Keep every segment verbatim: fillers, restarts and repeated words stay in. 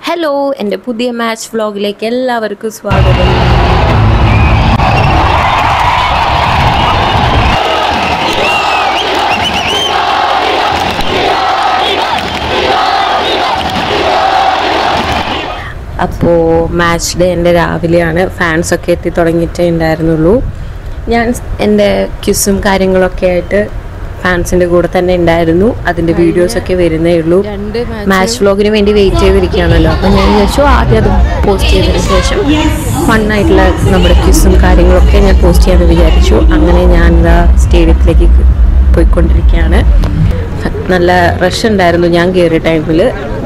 Hello, എൻ്റെ പുതിയ match വ്ലോഗിലേക്ക് എല്ലാവർക്കും സ്വാഗതം. അപ്പോൾ മാച്ച് ഡേ എൻ്റെ രാവിലെയാണ്. ഫാൻസൊക്കെ എത്തി തുടങ്ങിയിട്ടേ ഉണ്ടായിരുന്നുള്ളൂ. ഞാൻ എൻ്റെ ക്യൂസും കാര്യങ്ങളൊക്കെ ആയിട്ട് ഫാൻസിൻ്റെ കൂടെ തന്നെ ഉണ്ടായിരുന്നു. അതിൻ്റെ വീഡിയോസൊക്കെ വരുന്നേ ഉള്ളൂ. മാച്ച് വ്ലോഗിന് വേണ്ടി വെയിറ്റ് ചെയ്തിരിക്കുകയാണല്ലോ. അപ്പോൾ ഞാൻ വിചാരിച്ചു ആദ്യം അത് പോസ്റ്റ് ചെയ്തതിന് ശേഷം ഫണ്ണായിട്ടുള്ള നമ്മുടെ ക്യൂസും കാര്യങ്ങളൊക്കെ ഞാൻ പോസ്റ്റ് ചെയ്യാമെന്ന് വിചാരിച്ചു. അങ്ങനെ ഞാൻ ഇതാ സ്റ്റേഡിയത്തിലേക്ക് പോയിക്കൊണ്ടിരിക്കുകയാണ്. നല്ല റഷ് ഉണ്ടായിരുന്നു ഞാൻ കയറിയ ടൈമിൽ.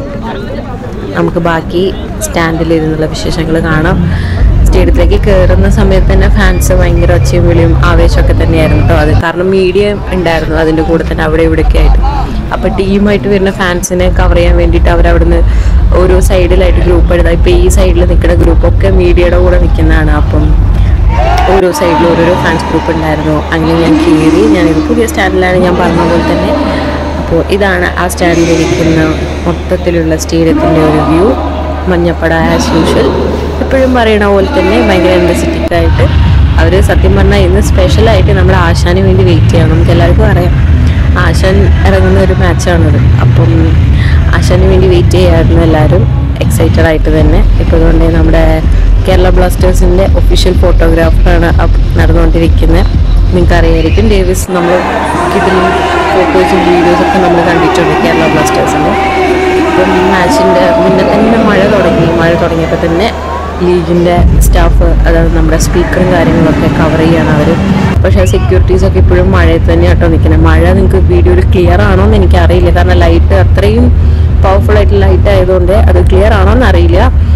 നമുക്ക് ബാക്കി സ്റ്റാൻഡിലിരുന്നുള്ള വിശേഷങ്ങൾ കാണാം. സ്റ്റേഡിയത്തിലേക്ക് കയറുന്ന സമയത്ത് തന്നെ ഫാൻസ് ഭയങ്കര ഒച്ചയും വിളിയും ആവേശമൊക്കെ തന്നെയായിരുന്നു കേട്ടോ. അത് കാരണം മീഡിയ ഉണ്ടായിരുന്നു അതിൻ്റെ കൂടെ തന്നെ അവിടെ ഇവിടെയൊക്കെ ആയിട്ട്. അപ്പോൾ ടീമായിട്ട് വരുന്ന ഫാൻസിനെ കവർ ചെയ്യാൻ വേണ്ടിയിട്ട് അവരവിടുന്ന് ഓരോ സൈഡിലായിട്ട് ഗ്രൂപ്പ് എഴുതാം. ഇപ്പോൾ ഈ സൈഡിൽ നിൽക്കുന്ന ഗ്രൂപ്പൊക്കെ മീഡിയയുടെ കൂടെ നിൽക്കുന്നതാണ്. അപ്പം ഓരോ സൈഡിൽ ഓരോരോ ഫാൻസ് ഗ്രൂപ്പ് ഉണ്ടായിരുന്നു. അങ്ങനെ ഞാൻ കയറി. ഞാനിത് പുതിയ സ്റ്റാൻഡിലാണ്, ഞാൻ പറഞ്ഞ പോലെ തന്നെ. അപ്പോൾ ഇതാണ് ആ സ്റ്റാൻഡിലിരിക്കുന്ന മൊത്തത്തിലുള്ള സ്റ്റേഡിയത്തിൻ്റെ ഒരു വ്യൂ. മഞ്ഞപ്പട ആസ് യൂഷ്വൽ, എപ്പോഴും പറയണ പോലെ തന്നെ ഭയങ്കര എനർജറ്റിക്കായിട്ട് അവർ സത്യം പറഞ്ഞാൽ ഇന്ന് സ്പെഷ്യലായിട്ട് നമ്മുടെ ആശാന് വേണ്ടി വെയിറ്റ് ചെയ്യണം. നമുക്ക് എല്ലാവർക്കും അറിയാം ആശാൻ ഇറങ്ങുന്ന ഒരു മാച്ചാണത്. അപ്പം ആശാന് വേണ്ടി വെയിറ്റ് ചെയ്യായിരുന്നു എല്ലാവരും എക്സൈറ്റഡ് ആയിട്ട് തന്നെ. ഇപ്പോൾ അതുകൊണ്ട് നമ്മുടെ കേരള ബ്ലാസ്റ്റേഴ്സിൻ്റെ ഒഫീഷ്യൽ ഫോട്ടോഗ്രാഫറാണ് നടന്നുകൊണ്ടിരിക്കുന്നത്. നിങ്ങൾക്ക് അറിയായിരിക്കും, ഡേവിസ് നമ്മൾ ഇതിലും ഫോട്ടോസും വീഡിയോസൊക്കെ നമ്മൾ കണ്ടിട്ടുണ്ട് കേരള ബ്ലാസ്റ്റേഴ്സിൻ്റെ. ഇപ്പം മാച്ചിൻ്റെ മുന്നേ തന്നെ മഴ തുടങ്ങി. മഴ തുടങ്ങിയപ്പോൾ തന്നെ ലീഗിൻ്റെ സ്റ്റാഫ്, അതായത് നമ്മുടെ സ്പീക്കറും കാര്യങ്ങളൊക്കെ കവർ ചെയ്യാണ് അവർ. പക്ഷേ സെക്യൂരിറ്റീസൊക്കെ ഇപ്പോഴും മഴയത്ത് തന്നെ കേട്ടോ നിൽക്കുന്നത്. മഴ നിങ്ങൾക്ക് വീഡിയോയിൽ ക്ലിയർ ആണോ എന്ന് എനിക്കറിയില്ല, കാരണം ലൈറ്റ് അത്രയും പവർഫുൾ ആയിട്ടുള്ള ലൈറ്റ് ആയതുകൊണ്ട് അത് ക്ലിയർ ആണോ എന്നറിയില്ല.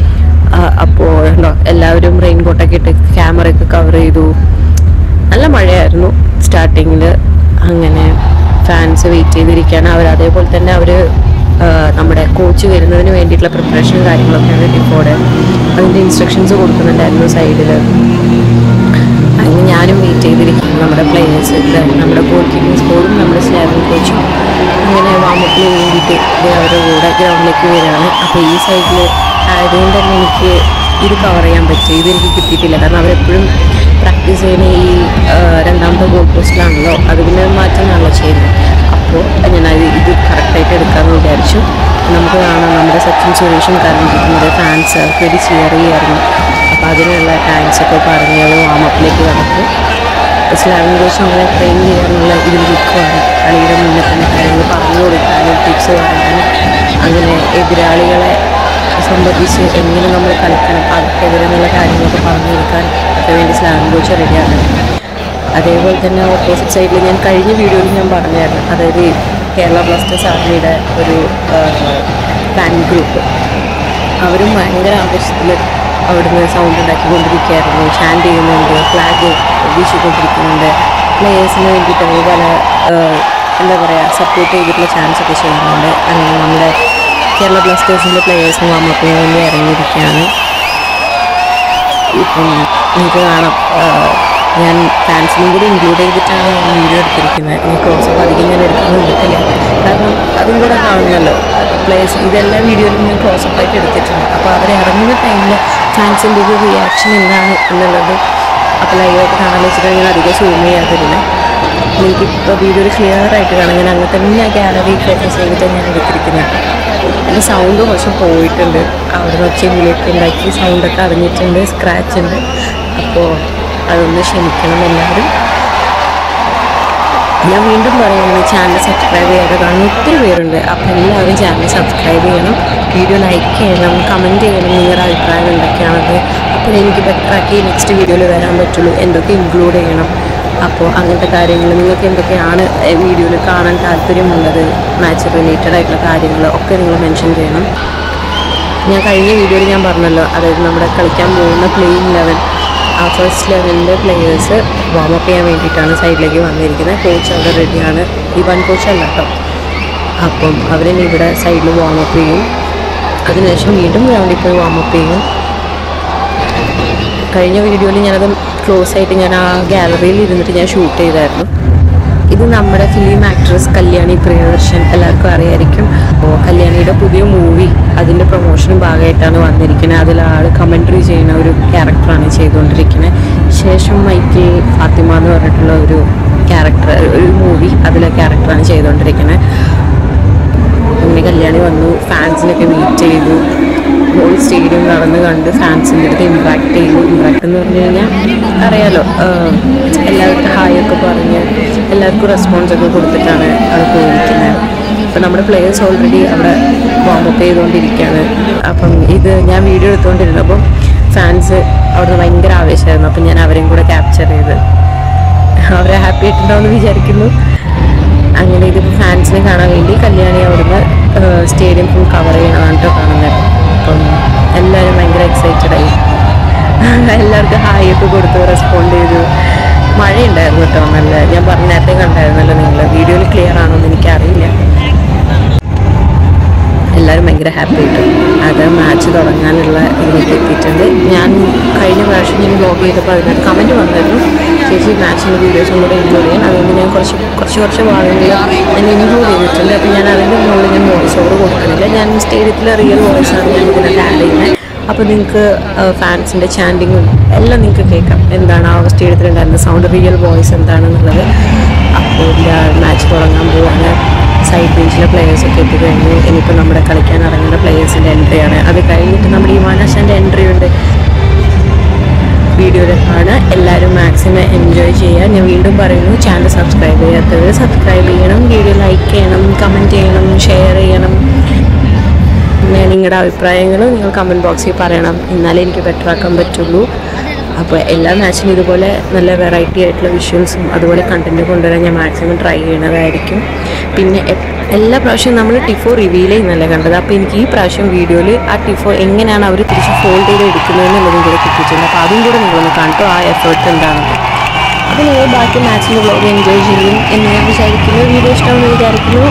അപ്പോൾ ഉണ്ടോ എല്ലാവരും റെയിൻ കോട്ടൊക്കെ ഇട്ട് ക്യാമറയൊക്കെ കവർ ചെയ്തു. നല്ല മഴയായിരുന്നു സ്റ്റാർട്ടിങ്ങിൽ. അങ്ങനെ ഫാൻസ് വെയിറ്റ് ചെയ്തിരിക്കുകയാണ്. അവർ അതേപോലെ തന്നെ അവർ നമ്മുടെ കോച്ച് വരുന്നതിന് വേണ്ടിയിട്ടുള്ള പ്രിപ്പറേഷനും കാര്യങ്ങളൊക്കെയാണ് ഡിപ്പോടെ അതിൻ്റെ ഇൻസ്ട്രക്ഷൻസ് കൊടുക്കുന്നുണ്ടായിരുന്നു സൈഡിൽ. അങ്ങനെ ഞാനും വെയിറ്റ് ചെയ്തിരിക്കുന്നു. നമ്മുടെ പ്ലേയേഴ്സ്, നമ്മുടെ ഗോൾ കീപ്പിംഗ് സ്കോഡും നമ്മുടെ സ്ലാബിംഗ് കോച്ചും അങ്ങനെ വാമപ്പിന് വേണ്ടിയിട്ട് അവരുടെ കൂടെ ഗ്രൗണ്ടിലേക്ക് വരികയാണ്. അപ്പോൾ ഈ സൈഡിൽ ആയതുകൊണ്ട് തന്നെ എനിക്ക് ഇത് കവർ ചെയ്യാൻ പറ്റും. ഇതെനിക്ക് കിട്ടിയിട്ടില്ല, കാരണം അവരെപ്പോഴും പ്രാക്ടീസ് ചെയ്യുന്ന ഈ രണ്ടാമത്തെ ഗോൾ പോസ്റ്റിലാണല്ലോ, അത് പിന്നെ മാറ്റുന്നതാണല്ലോ ചെയ്യുന്നത്. അപ്പോൾ ഞാനത് ഇത് കറക്റ്റായിട്ട് എടുക്കാമെന്ന് വിചാരിച്ചു. നമുക്ക് കാണാം നമ്മുടെ സച്ചിൻ സുരേഷും കരഞ്ഞിരിക്കുന്നത് ഫാൻസ് അവർക്ക് വേണ്ടി ചെയർ ചെയ്യായിരുന്നു. അപ്പോൾ അതിനുള്ള താങ്ക്സൊക്കെ പറഞ്ഞ് അത് വാമപ്പിലേക്ക് കടക്കും. സ്ലാബിംഗ് കോച്ച് അങ്ങനെ ട്രെയിൻ ചെയ്യാനുള്ള ഇതിൽ നിൽക്കുവാണ്. കളിയുടെ മുന്നേ തന്നെ കാര്യങ്ങൾ പറഞ്ഞു കൊടുക്കാനും ടിപ്സ് പറയാനും അങ്ങനെ എതിരാളികളെ സംബന്ധിച്ച് എങ്ങനെ നമ്മൾ കളിക്കണം അവർക്കെതിരെന്നുള്ള കാര്യങ്ങളൊക്കെ പറഞ്ഞു കൊടുക്കാൻ ഒക്കെ വേണ്ടി സ്ലാബിംഗ് കോച്ച് റെഡിയാണ്. അതേപോലെ തന്നെ ഓപ്പോസിറ്റ് സൈഡിൽ ഞാൻ കഴിഞ്ഞ വീഡിയോയിൽ ഞാൻ പറഞ്ഞായിരുന്നു, അതായത് കേരള ബ്ലാസ്റ്റേഴ്സ് ആർമിയുടെ ഒരു ഫാൻ ഗ്രൂപ്പ്, അവരും ഭയങ്കര ആവശ്യത്തിൽ അവിടുന്ന് സൗണ്ട് ഉണ്ടാക്കിക്കൊണ്ടിരിക്കുകയായിരുന്നു. ചാൻഡ് ചെയ്യുന്നുണ്ട്, ഫ്ലാഗ് വീശിക്കൊണ്ടിരിക്കുന്നുണ്ട്. പ്ലേയേഴ്സിന് വേണ്ടിയിട്ട് അവർ പല എന്താ പറയുക സപ്പോർട്ട് ചെയ്തിട്ടുള്ള ചാൻസ് ഒക്കെ ചെയ്യുന്നുണ്ട്. അങ്ങനെ നമ്മുടെ കേരള ബ്ലാസ്റ്റേഴ്സിൻ്റെ പ്ലേയേഴ്സിന് വാമപ്പിന് വേണ്ടി ഇറങ്ങിയിരിക്കുകയാണ്. ഇപ്പം നിങ്ങൾക്ക് കാണാം, ഞാൻ ഫാൻസിനും കൂടി ഇൻക്ലൂഡ് ചെയ്തിട്ടാണ് വീഡിയോ എടുത്തിരിക്കുന്നത്. ഈ ക്ലോസപ്പ് അധികം ഞാൻ എടുക്കുന്നത് എടുക്കില്ല, കാരണം അതും കൂടെ കാണുമല്ലോ പ്ലേയേഴ്സ്. ഇതെല്ലാം വീഡിയോയിലും ഞാൻ ക്ലോസപ്പായിട്ട് എടുത്തിട്ടുണ്ട്. അപ്പോൾ അവർ ഇറങ്ങുന്ന ടൈമിൽ ഫാൻസിൻ്റെ ഒരു റിയാക്ഷൻ എന്താണ് എന്നുള്ളത് അപ്പോൾ ലൈവായിട്ട് കാണാൻ വെച്ചിട്ട് ഞാൻ അധികം സൂം ചെയ്യാതില്ല. എനിക്കിപ്പോൾ വീഡിയോയിൽ ക്ലിയർ ആയിട്ട് കാണാം. ഞാൻ അങ്ങനെ തന്നെ ആ ഗാലറി ഫോക്കസ് ചെയ്തിട്ട് ഞാൻ എടുത്തിരിക്കുന്നത്. അതിന് സൗണ്ട് കുറച്ച് പോയിട്ടുണ്ട്. അവിടെ നിന്ന് ഒച്ചയിലേക്ക് ഉണ്ടാക്കി സൗണ്ടൊക്കെ അറിഞ്ഞിട്ടുണ്ട്, സ്ക്രാച്ച് ഉണ്ട്. അപ്പോൾ അതൊന്ന് ക്ഷമിക്കണം എല്ലാവരും. ഞാൻ വീണ്ടും പറയുകയാണ്, ചാനൽ സബ്സ്ക്രൈബ് ചെയ്യാതെ കാണുന്ന ഒത്തിരി പേരുണ്ട്. അപ്പോൾ എല്ലാവരും ചാനൽ സബ്സ്ക്രൈബ് ചെയ്യണം, വീഡിയോ ലൈക്ക് ചെയ്യണം, കമൻറ്റ് ചെയ്യണം നിങ്ങളുടെ അഭിപ്രായം എന്തൊക്കെയാണത്. അപ്പോൾ എനിക്ക് ബെറ്ററാക്കി നെക്സ്റ്റ് വീഡിയോയിൽ വരാൻ പറ്റുള്ളൂ. എന്തൊക്കെ ഇൻക്ലൂഡ് ചെയ്യണം, അപ്പോൾ അങ്ങനത്തെ കാര്യങ്ങൾ നിങ്ങൾക്ക് എന്തൊക്കെയാണ് വീഡിയോയിൽ കാണാൻ താല്പര്യമുള്ളത്, മാച്ച് റിലേറ്റഡ് ആയിട്ടുള്ള കാര്യങ്ങൾ ഒക്കെ നിങ്ങൾ മെൻഷൻ ചെയ്യണം. ഞാൻ കഴിഞ്ഞ വീഡിയോയിൽ ഞാൻ പറഞ്ഞല്ലോ, അതായത് നമ്മുടെ കളിക്കാൻ പോകുന്ന പ്ലേയിങ് ലെവൻ, ആ ഫസ്റ്റ് ലെവലിൻ്റെ പ്ലേയേഴ്സ് വാമപ്പ് ചെയ്യാൻ വേണ്ടിയിട്ടാണ് സൈഡിലേക്ക് വന്നിരിക്കുന്നത്. കോച്ച് അവിടെ റെഡിയാണ്. ഈ വൺ കോച്ചല്ല കേട്ടോ. അപ്പം അവരിനി ഇവിടെ സൈഡിൽ വാമപ്പ് ചെയ്യും. അതിനുശേഷം വീണ്ടും ഗ്രൗണ്ടിൽ പോയി വാമപ്പ് ചെയ്യും. കഴിഞ്ഞ വീഡിയോയിൽ ഞാനത് ക്ലോസ് ആയിട്ട് ഞാൻ ആ ഗാലറിയിൽ ഇരുന്നിട്ട് ഞാൻ ഷൂട്ട് ചെയ്തായിരുന്നു. ഇത് നമ്മുടെ ഫിലിം ആക്ട്രസ് കല്യാണി പ്രിയദർശൻ, എല്ലാവർക്കും അറിയായിരിക്കും. അപ്പോൾ കല്യാണിയുടെ പുതിയ മൂവി അതിൻ്റെ പ്രൊമോഷനും ഭാഗമായിട്ടാണ് വന്നിരിക്കുന്നത്. അതിൽ ആൾ കമൻട്രി ചെയ്യുന്ന ഒരു ക്യാരക്ടറാണ് ചെയ്തുകൊണ്ടിരിക്കുന്നത്. ശേഷം മൈക്കിൾ ഫാത്തിമ എന്ന് പറഞ്ഞിട്ടുള്ള ഒരു ക്യാരക്ടർ, ഒരു മൂവി അതിലെ ക്യാരക്ടറാണ് ചെയ്തുകൊണ്ടിരിക്കുന്നത്. അങ്ങനെ കല്യാണി വന്നു, ഫാൻസിനൊക്കെ മീറ്റ് ചെയ്തു, ഹോൾ സ്റ്റേഡിയം നടന്ന് കണ്ട് ഫാൻസിൻ്റെ അടുത്ത് ഇൻട്രാക്ട് ചെയ്തു. ഇൻട്രാക്ട് എന്ന് പറഞ്ഞു കഴിഞ്ഞാൽ അറിയാലോ, എല്ലാവർക്കും ഹായ് ഒക്കെ പറഞ്ഞ് എല്ലാവർക്കും റെസ്പോൺസൊക്കെ കൊടുത്തിട്ടാണ് അത് പോയിരിക്കുന്നത്. അപ്പം നമ്മുടെ പ്ലേയേഴ്സ് ഓൾറെഡി അവിടെ വാമപ്പ് ചെയ്തുകൊണ്ടിരിക്കുകയാണ്. അപ്പം ഇത് ഞാൻ വീഡിയോ എടുത്തുകൊണ്ടിരുന്നപ്പം ഫാൻസ് അവിടുന്ന് ഭയങ്കര ആവേശമായിരുന്നു. അപ്പം ഞാൻ അവരെയും കൂടെ ക്യാപ്ചർ ചെയ്ത് അവരെ ഹാപ്പി ആയിട്ടുണ്ടാവുമെന്ന് വിചാരിക്കുന്നു. അങ്ങനെ ഇതിപ്പോൾ ഫാൻസിനെ കാണാൻ വേണ്ടി കല്യാണി അവിടുന്ന് സ്റ്റേഡിയം ഫുൾ കവർ ചെയ്യണതാണ് കേട്ടോ കാണുന്നത്. അപ്പം എല്ലാവരും ഭയങ്കര എക്സൈറ്റഡായി, എല്ലാവർക്കും ഹായ് ഒക്കെ കൊടുത്തു, റെസ്പോണ്ട് ചെയ്തു. മഴയുണ്ടായിരുന്നു കേട്ടോ നല്ല. ഞാൻ പറഞ്ഞ നേരത്തെ കണ്ടായിരുന്നല്ലോ നിങ്ങൾ, വീഡിയോയിൽ ക്ലിയർ ആണോ എന്ന് എനിക്കറിയില്ല. എല്ലാവരും ഭയങ്കര ഹാപ്പി ആയിട്ടു. അത് മാച്ച് തുടങ്ങാനുള്ള ഇതിലേക്ക് എത്തിയിട്ടുണ്ട്. ഞാൻ കഴിഞ്ഞ പ്രാവശ്യം ഞാൻ വ്ലോഗ് ചെയ്തപ്പോൾ അതിനകത്ത് കമൻറ്റ് വന്നായിരുന്നു, ചേച്ചി മാച്ചിൻ്റെ വീഡിയോസും കൂടെ ഇൻക്ലൂഡ് ചെയ്യാൻ. അതുകൊണ്ട് ഞാൻ കുറച്ച് കുറച്ച് കുറച്ച് ഭാഗങ്ങളിൽ ഞാൻ ഇൻക്ലൂഡ് ചെയ്തിട്ടുണ്ട്. അപ്പോൾ ഞാൻ അതിൻ്റെ മുകളിൽ ഞാൻ വോയിസ് ഓവർ കൊടുക്കുന്നില്ല. ഞാൻ സ്റ്റേഡിയത്തിലെ റിയൽ വോയിസാണ് ഞാൻ ഇതിനകത്ത് ആഡ് ചെയ്യുന്നത്. അപ്പോൾ നിങ്ങൾക്ക് ഫാൻസിൻ്റെ ചാൻഡിങ്ങും എല്ലാം നിങ്ങൾക്ക് കേൾക്കാം, എന്താണ് ആ സ്റ്റേഡിയത്തിലുണ്ടായിരുന്ന സൗണ്ട്, റിയൽ വോയിസ് എന്താണെന്നുള്ളത്. അപ്പോൾ മാച്ച് തുടങ്ങാൻ പോവാണ്. സൈഡ് ബെഞ്ചിലെ പ്ലേയേഴ്സൊക്കെ എത്തിക്കഴിഞ്ഞു. ഇനിയിപ്പോൾ നമ്മുടെ കളിക്കാൻ ഇറങ്ങുന്ന പ്ലേയേഴ്സിൻ്റെ എൻട്രിയാണ്. അത് കഴിഞ്ഞിട്ട് നമ്മുടെ ഇവാനാശാൻ്റെ എൻട്രി ഉണ്ട്. വീഡിയോയിലാണ് എല്ലാവരും മാക്സിമം എൻജോയ് ചെയ്യുക. ഞാൻ വീണ്ടും പറയുന്നു, ചാനൽ സബ്സ്ക്രൈബ് ചെയ്യാത്തവർ സബ്സ്ക്രൈബ് ചെയ്യണം, വീഡിയോ ലൈക്ക് ചെയ്യണം, കമൻറ്റ് ചെയ്യണം, ഷെയർ ചെയ്യണം. പിന്നെ നിങ്ങളുടെ അഭിപ്രായങ്ങൾ നിങ്ങൾ കമൻറ്റ് ബോക്സിൽ പറയണം, എന്നാലേ എനിക്ക് ബെറ്റർ ആക്കാൻ പറ്റുള്ളൂ. അപ്പോൾ എല്ലാ മാച്ചിനും ഇതുപോലെ നല്ല വെറൈറ്റി ആയിട്ടുള്ള വിഷ്വൽസും അതുപോലെ കണ്ടൻറ്റ് കൊണ്ടുവരാൻ ഞാൻ മാക്സിമം ട്രൈ ചെയ്യണതായിരിക്കും. പിന്നെ എല്ലാ പ്രാവശ്യവും നമ്മൾ ടിഫോ റിവീൽ ചെയ്യുന്നല്ല കണ്ടത്. അപ്പോൾ എനിക്ക് ഈ പ്രാവശ്യം വീഡിയോയിൽ ആ ടിഫോ എങ്ങനെയാണ് അവർ തിരിച്ച് ഫോൾഡ് ചെയ്ത് എടുക്കുന്നതെന്നുള്ളതും കൂടെ കിട്ടിയിട്ടുണ്ട്. അപ്പോൾ അതും കൂടെ നിങ്ങളൊന്ന് കണ്ടു, ആ എഫേർട്ട് എന്താണെന്ന്. അപ്പോൾ നിങ്ങൾ ബാക്കി മാച്ചിൻ്റെ വ്ലോഗ് എൻജോയ് ചെയ്യും എന്ന് ഞാൻ വിചാരിക്കുന്നു. വീഡിയോ ഇഷ്ടമാണെന്ന് വിചാരിക്കുന്നു.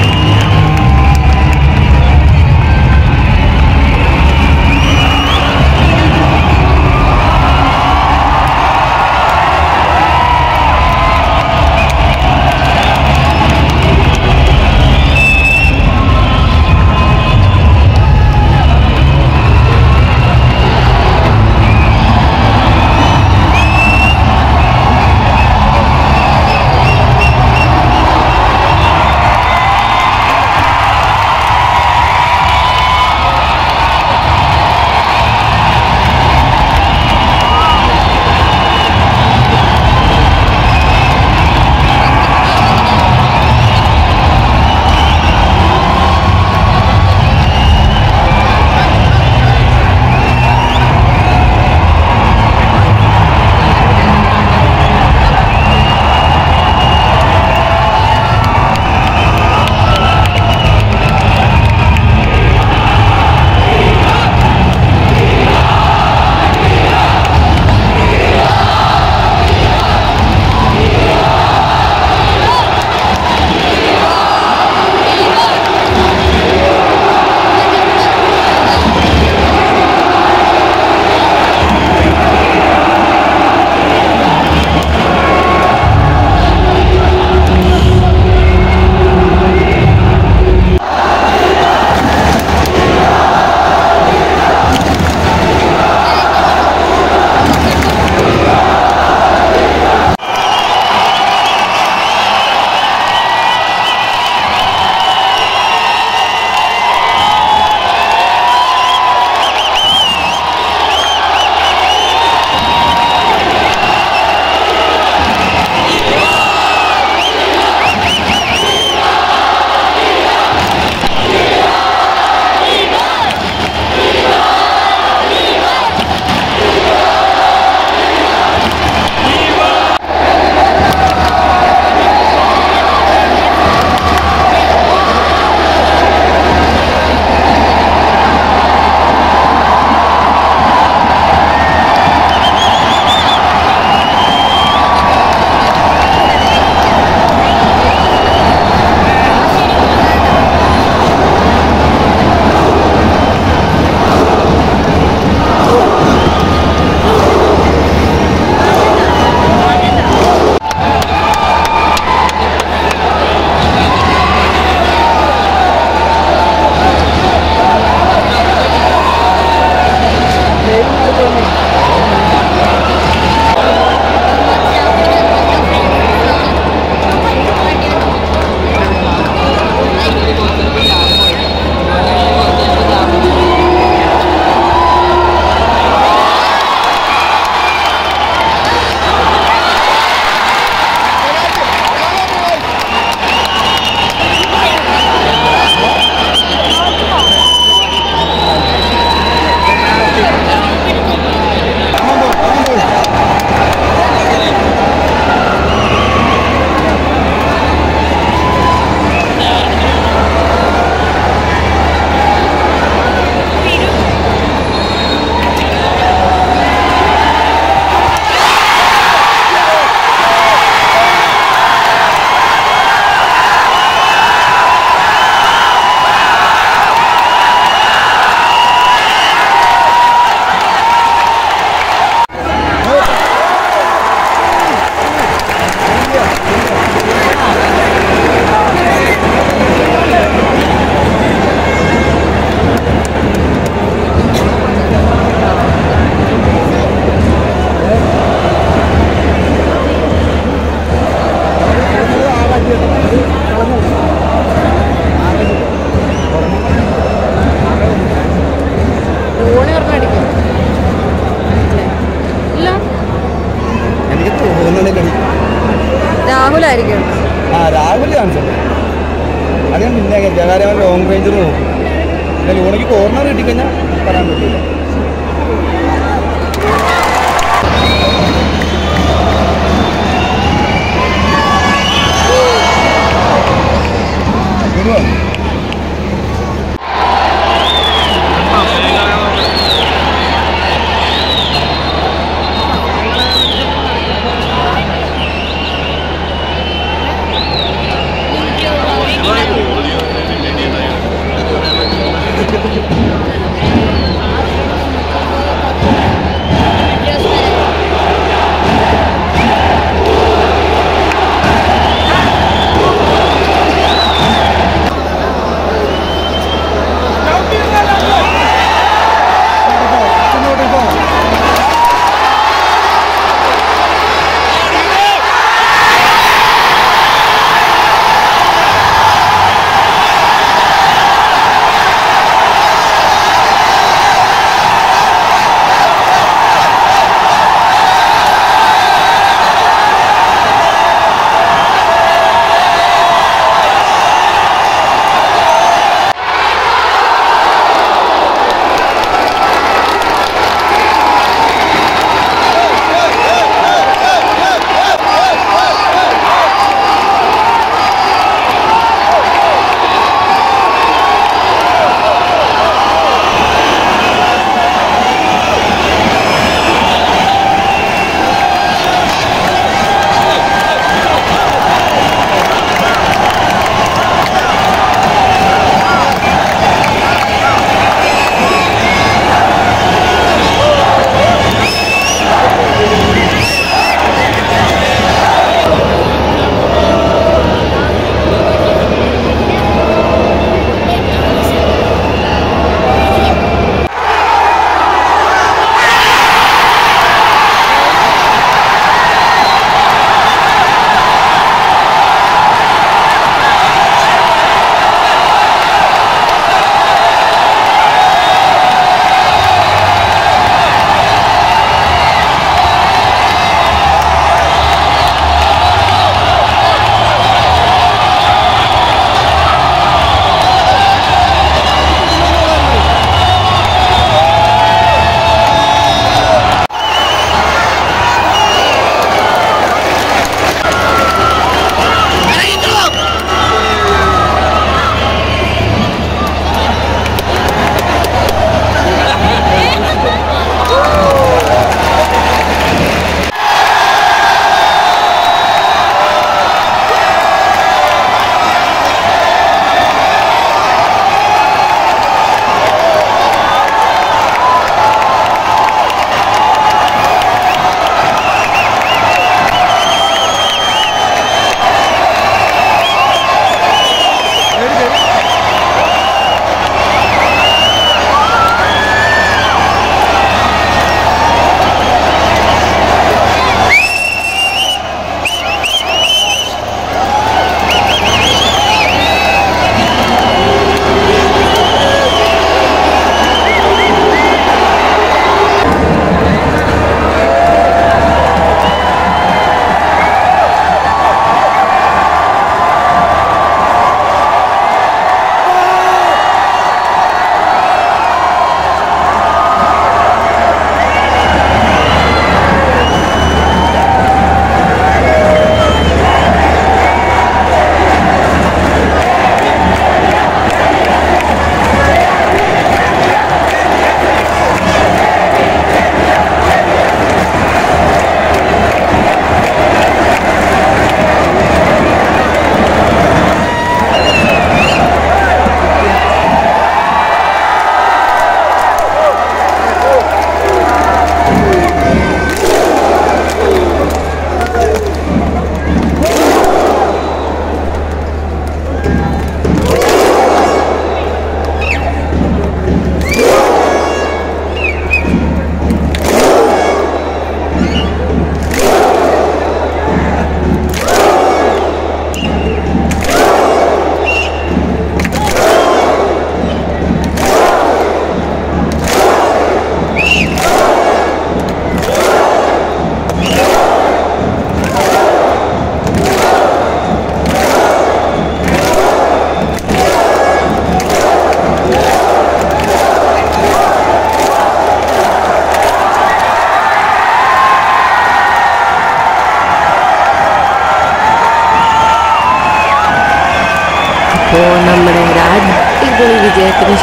കാര്യം അവൻ ലോങ് റേഞ്ചർ നോക്കും. പിന്നെ ലൂണയ്ക്ക് കോർണർ കിട്ടിക്കഴിഞ്ഞാൽ പറയാൻ പറ്റില്ല.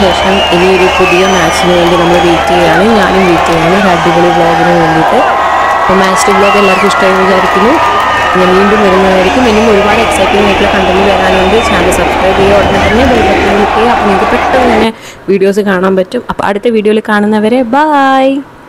ശേഷം ഇനിയൊരു പുതിയ മാച്ചിന് വേണ്ടി നമ്മൾ വെയിറ്റ് ചെയ്യുകയാണ്. ഞാനും വെയിറ്റ് ചെയ്യുകയാണ് ഒരു അടിപൊളി വ്ളോഗിന് വേണ്ടിയിട്ട്. അപ്പോൾ മാച്ച് ഡേ വ്ളോഗ് എല്ലാവർക്കും ഇഷ്ടമായി വിചാരിക്കുന്നു. ഞാൻ വീണ്ടും വരുന്നതായിരിക്കും. ഇനിയും ഒരുപാട് എക്സൈറ്റിംഗ് ആയിട്ടുള്ള കണ്ടന്റ് വരാനുണ്ട്. ചാനൽ സബ്സ്ക്രൈബ് ചെയ്യുക, ഉടനെ തന്നെ ബെൽ ബട്ടൺ ക്ലിക്ക് ചെയ്യുക. അപ്പോൾ നിങ്ങൾക്ക് പെട്ടെന്ന് തന്നെ വീഡിയോസ് കാണാൻ പറ്റും. അപ്പോൾ അടുത്ത വീഡിയോയിൽ കാണുന്നവരെ ബൈ.